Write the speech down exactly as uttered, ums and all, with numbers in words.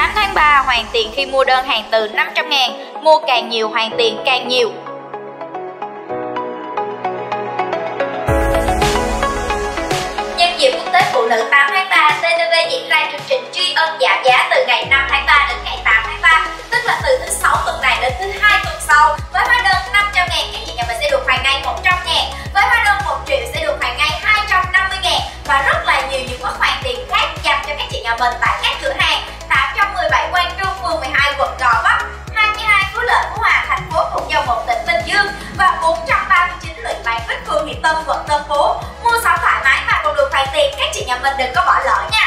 tám tháng ba hoàn tiền khi mua đơn hàng từ năm trăm ngàn, mua càng nhiều hoàn tiền càng nhiều. Nhân dịp Quốc tế Phụ nữ tám tháng ba, tê tê vê diễn ra chương trình tri ân giảm giá từ ngày năm tháng ba đến ngày tám tháng ba, tức là từ thứ sáu tuần này đến thứ hai tuần sau. Với hóa đơn năm trăm ngàn, các chị nhà mình sẽ được hoàn ngay một trăm ngàn. Với hóa đơn một triệu sẽ được hoàn ngay hai trăm năm mươi ngàn. Và rất là nhiều những mức hoàn tiền khác dành cho các chị nhà mình tại các cửa hàng tám trăm mười bảy Quang Trung, phường mười hai, quận Gò Vấp, hai mươi hai Phú Lợi, Phú Hòa, thành phố Thuận Châu, một tỉnh Bình Dương và bốn trăm ba mươi chín Luyện Bán Bích, phường Hiệp Tân, quận Tân Phú. Mua sắm thoải mái và còn được hoàn tiền, các chị nhà mình đừng có bỏ lỡ nha.